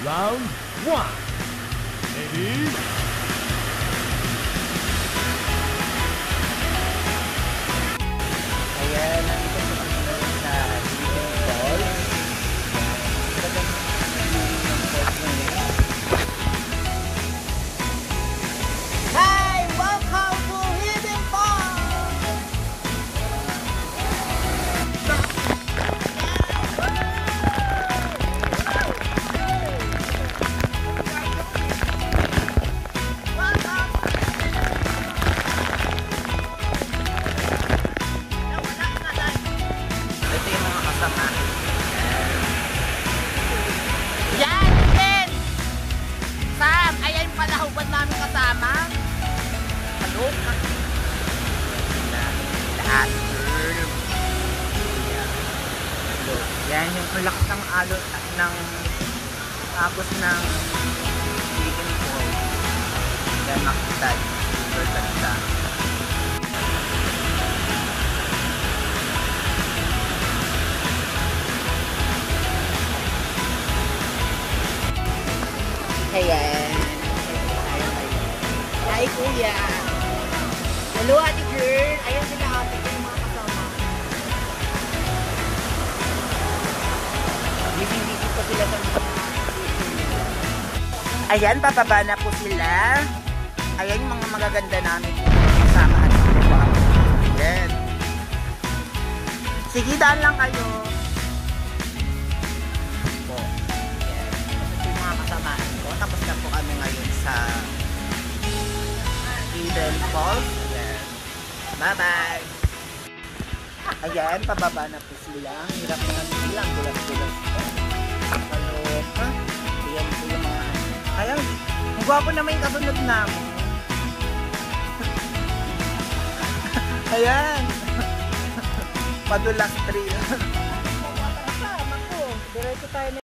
Round 1. Ready? Ayan, nandito po kami ngayon sa Hidden Falls. Talagang yung falls na yun. Hi! Welcome to Hidden Falls! Ito yung mga kasama. Yan! Ken! Sam! Ayan pala hubad namin kasama. Kaloka. Lahat. Yan yung lakas ng alon ng agos ng Hidden Falls. Yan makita. Super ganda. Ayan. Hi, kuya. Hello, ate girl. Ayan sila ate ko yung mga kasama. Busy-busy pa sila sa mga. Ayan, papaba na po sila. Ayan yung mga magaganda namin kasama. Ayan. Sige, daan lang kayo. Kasamahan ko. Tapos na po kami ngayon sa Hidden Falls. Ayan. Bye-bye! Ayan, pababa na po sila. Hirap na sila. Gulat-gulat. Kaloka. Ayan po yung mga... Ayan, ang gwapo naman yung kasunod namin. Ayan. Padulas trail. Diretso tayo na.